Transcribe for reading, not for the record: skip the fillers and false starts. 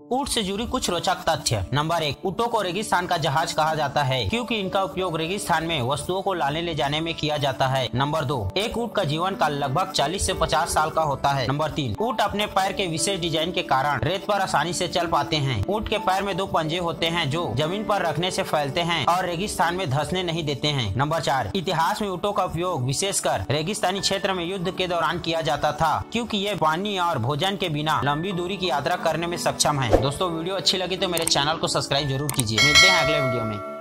ऊंट से जुड़ी कुछ रोचक तथ्य। नंबर 1, ऊँटों को रेगिस्तान का जहाज कहा जाता है क्योंकि इनका उपयोग रेगिस्तान में वस्तुओं को लाने ले जाने में किया जाता है। नंबर 2, एक ऊँट का जीवन काल लगभग 40 से 50 साल का होता है। नंबर 3, ऊँट अपने पैर के विशेष डिजाइन के कारण रेत पर आसानी से चल पाते हैं। ऊँट के पैर में 2 पंजे होते हैं जो जमीन पर रखने से फैलते हैं और रेगिस्तान में धंसने नहीं देते हैं। नंबर 4, इतिहास में ऊँटों का उपयोग विशेषकर रेगिस्तानी क्षेत्र में युद्ध के दौरान किया जाता था क्योंकि ये पानी और भोजन के बिना लंबी दूरी की यात्रा करने में सक्षम है। दोस्तों वीडियो अच्छी लगी तो मेरे चैनल को सब्सक्राइब जरूर कीजिए। मिलते हैं अगले वीडियो में।